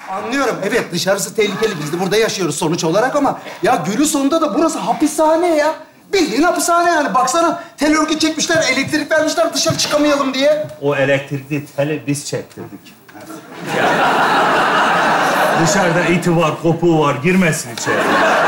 Anlıyorum. Evet, dışarısı tehlikeli. Biz de burada yaşıyoruz sonuç olarak ama... Ya günün sonunda da burası hapishane ya. Bildiğin hapishane yani. Baksana, tel örgü çekmişler, elektrik vermişler dışarı çıkamayalım diye. O elektrikli teli biz çektirdik. Dışarıda iti var, kopuğu var. Girmesin içeri.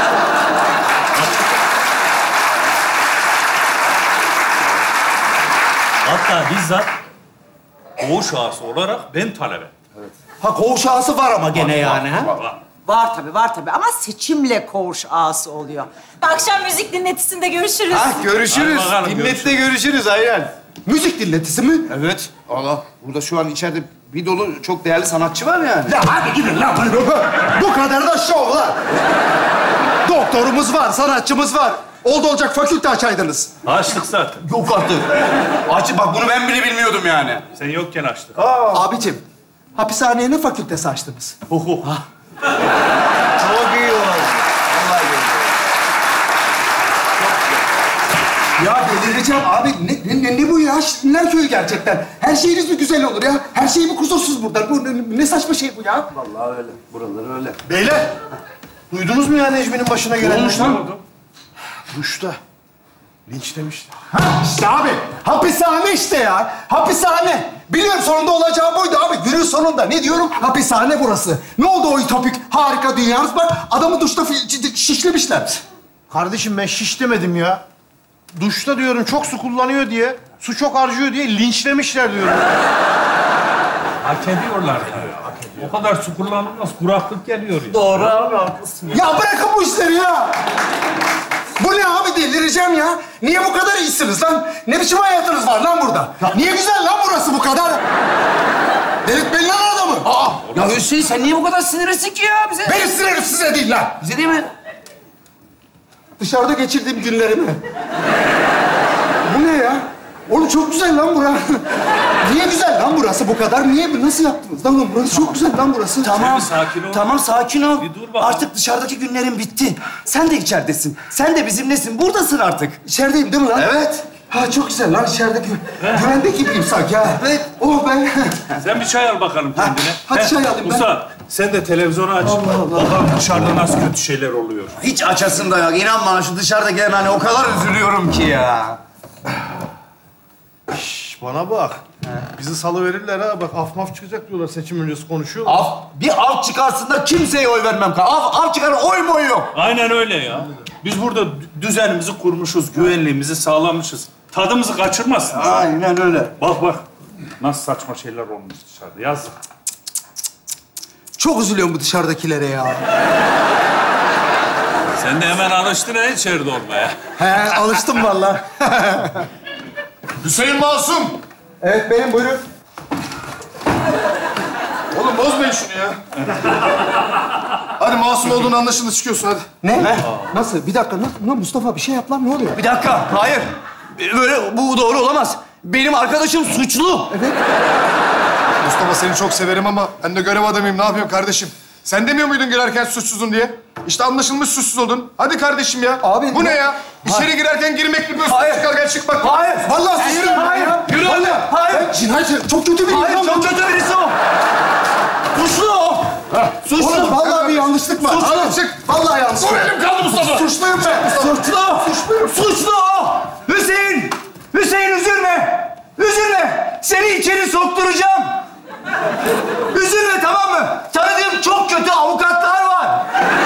Hatta bizzat koğuş ağası olarak ben talep ettim. Evet. Ha, koğuş ağası var ama gene yani ha? Var tabii, var tabii. Ama seçimle koğuş ağası oluyor. Akşam müzik dinletisinde görüşürüz. Ha, görüşürüz. Hadi bakalım, Dinletle görüşürüz aynen. Müzik dinletisi mi? Evet. Allah, burada şu an içeride bir dolu çok değerli sanatçı var yani. Ya hadi gidin lan. Bu kadar da şov lan. Doktorumuz var, sanatçımız var. Oldu olacak fakülte açaydınız. Açtık zaten. Yok artık. Açı bak bunu ben bile bilmiyordum yani. Sen yokken açtık. Abicim, hapishaneye ne fakültesi açtınız? Hukuk. Çok iyi oldu. Vallahi iyi. Ya delireceğim abi. Ne bu ya? Şirinler köyü gerçekten. Her şeyiniz mi güzel olur ya? Her şey mi kusursuz burada? Bu ne saçma şey bu ya? Vallahi öyle. Buraları öyle. Beyler, duydunuz mu ya Necmi'nin başına gelenleri? olmuş lan? Duşta. Linçlemişler. İşte abi, hapishane işte ya. Hapishane. Biliyorum sonunda olacağı buydu abi. Günün sonunda ne diyorum? Hapishane burası. Ne oldu o ütopik harika dünyamız? Bak adamı duşta şişlemişler. Kardeşim ben şiş demedim ya. Duşta diyorum çok su kullanıyor diye, su çok harcıyor diye linçlemişler diyorum. Hak ediyorlar tabii. O kadar su kullanılmaz, kuraklık geliyor ya. Doğru abi, haklısın. Ya bırakın bu işleri ya. Bu ne abi, delireceğim ya. Niye bu kadar iyisiniz lan? Ne biçim hayatınız var lan burada? Niye güzel lan burası bu kadar? Delirtmeyin lan adamı. Ya Hüseyin sen niye bu kadar sinirlisin ki ya bize? Benim sinirim size değil lan. Bize değil mi? Dışarıda geçirdiğim günlerimi. Bu ne ya? Oğlum çok güzel lan bura. Niye güzel lan burası bu kadar? Niye? Nasıl yaptınız lan oğlum? Burası çok güzel lan burası. Tamam, sakin ol. tamam sakin ol. Bir dur bakalım. Artık dışarıdaki günlerin bitti. Sen de içeridesin. Sen de bizimlesin. Buradasın artık. İçerideyim değil mi lan? Evet. Ha çok güzel lan içerideki. Güvende gibiyim sanki ha. Evet. Oh ben. Sen bir çay al bakalım kendine. hadi çay alayım ben. Usta, sen de televizyonu aç. Bakalım dışarıda nasıl kötü şeyler oluyor. Hiç açasın da yok. İnan bana şu dışarıda gelen hani o kadar üzülüyorum ki ya. Şş, bana bak. Bizi salıverirler ha. Bak af maf çıkacak diyorlar, seçim öncesi konuşuyorlar. Bir av çıkarsın da kimseye oy vermem. Av çıkar, oy moy yok. Aynen öyle ya. Biz burada düzenimizi kurmuşuz, güvenliğimizi sağlamışız. Tadımızı kaçırmasın. Aynen öyle. Bak. Nasıl saçma şeyler olmuş dışarıda. Yazık. Çok üzülüyorum bu dışarıdakilere ya. Sen de hemen alıştın ha içeride olmaya. He alıştım vallahi. Hüseyin Masum! Evet benim buyurun. Oğlum bozmayın şunu ya. Hadi masum olduğunu anlaşıldı, çıkıyorsun hadi. Ne? Nasıl? Bir dakika. Mustafa bir şey yap lan. Ne oluyor? Bir dakika. Hayır. Böyle bu doğru olamaz. Benim arkadaşım suçlu. Evet. Mustafa seni çok severim ama ben de görev adamıyım. Ne yapayım kardeşim? Sen demiyor muydun girerken suçsuzun diye? İşte anlaşılmış suçsuz oldun. Hadi kardeşim ya. Abi, bu ne ya? İçeri girerken girmek bilmiyorsun. Hayır. Çıkarken çıkmak. Hayır. Vallahi suçluyum. Hayır. Yürü Vallahi. Hayır. Cinayet çok kötü bir Hayır, insan. çok kötü birisi o. Suçlu o. Suçlu. Oğlum vallahi bir yanlışlık var. Suçlu, Oğlum, çık. Vallahi yanlışlık var. Elim kaldı Mustafa. Suçluyum ben. Suçlu. Suçlu o. Hüseyin. Hüseyin üzülme. Üzülme. Seni içeri sokturacağım. Üzülme, tamam mı? Tanıdığım çok kötü avukatlar var.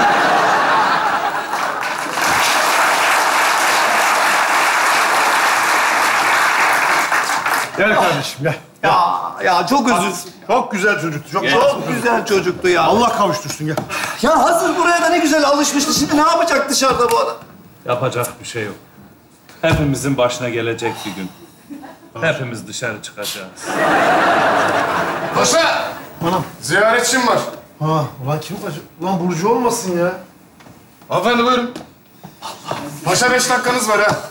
Gel kardeşim gel. Ya çok üzül. Çok güzel çocuktu. Çok Çok güzel çocuktu ya. Allah kavuştursun gel. Ya hazır buraya da ne güzel alışmıştı. Şimdi ne yapacak dışarıda bu adam? Yapacak bir şey yok. Hepimizin başına gelecek bir gün. Hepimiz dışarı çıkacağız. Paşa! Anam. Ziyaretçim var. Ha, ulan kim paşa? Ulan Burcu olmasın ya. Hanımefendi buyurun. Paşa 5 dakikanız var ha.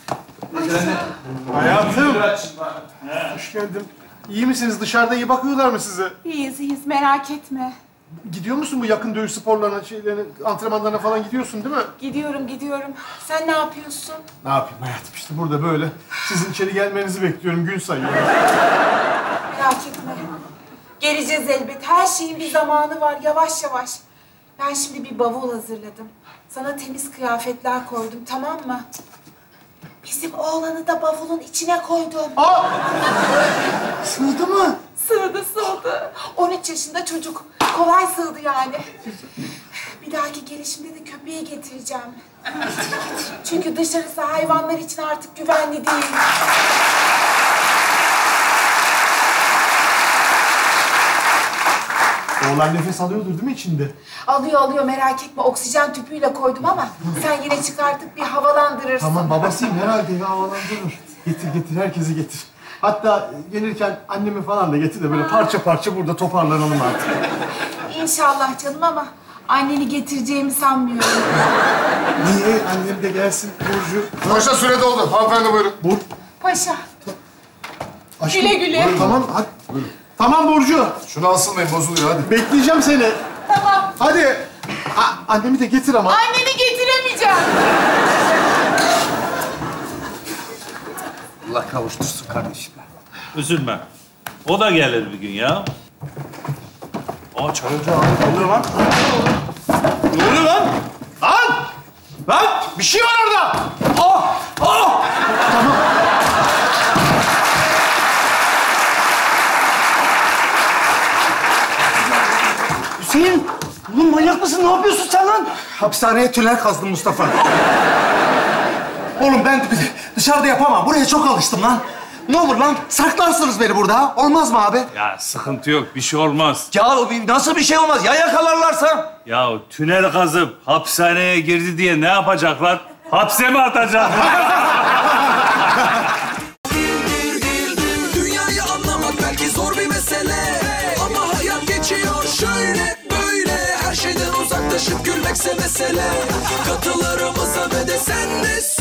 Hayatım. Hoş geldin. İyi misiniz? Dışarıda iyi bakıyorlar mı size? İyiyiz, merak etme. Gidiyor musun bu yakın dövüş sporlarına, antrenmanlarına falan gidiyorsun değil mi? Gidiyorum. Sen ne yapıyorsun? Ne yapayım hayatım? İşte burada böyle. Sizin içeri gelmenizi bekliyorum. Gün sayıyorum. Merak etme. Geleceğiz elbet. Her şeyin bir zamanı var, yavaş yavaş. Ben şimdi bir bavul hazırladım. Sana temiz kıyafetler koydum, tamam mı? Bizim oğlanı da bavulun içine koydum. Sığdı mı? Sığdı. 13 yaşında çocuk. Kolay sığdı yani. Bir dahaki gelişimde de köpeği getireceğim. Çünkü dışarısı hayvanlar için artık güvenli değil. Oğlan nefes alıyordur değil mi içinde? Alıyor merak etme. Oksijen tüpüyle koydum ama sen yine çıkartıp bir havalandırırsın. Tamam babasıyım herhalde ya havalandırır. Getir herkesi getir. Hatta gelirken annemi falan da getir de böyle parça parça burada toparlanalım artık. İnşallah canım ama anneni getireceğimi sanmıyorum. Niye? Annem de gelsin Burcu. Paşa süre doldu. Hanımefendi buyurun. Paşa. Aşkım, Güle güle. Tamam hadi. Tamam Burcu. Şunu asılmayın bozuluyor hadi. Bekleyeceğim seni. Tamam. Hadi. Annemi de getir ama. Anneni getiremeyeceğim. Allah kavuştursun kardeşim. Üzülme. O da gelir bir gün ya. Aa çay ocağı. Ne oluyor lan? Ne oluyor lan? Lan! Bir şey var orada! Tamam. Hüseyin, oğlum manyak mısın? Ne yapıyorsun sen lan? Hapishaneye tünel kazdım Mustafa. Oğlum ben dışarıda yapamam. Buraya çok alıştım lan. Ne olur lan saklarsınız beni burada ha? Olmaz mı abi? Ya sıkıntı yok, bir şey olmaz. Ya nasıl bir şey olmaz? Ya yakalarlarsa? Ya tünel kazıp hapishaneye girdi diye ne yapacaklar? Hapse mi atacaklar? Dünyayı anlamak belki zor bir mesele, ama hayat geçiyor şöyle böyle. Her şeyden uzaklaşıp gülmekse mesele. Katılarımıza ve de sen de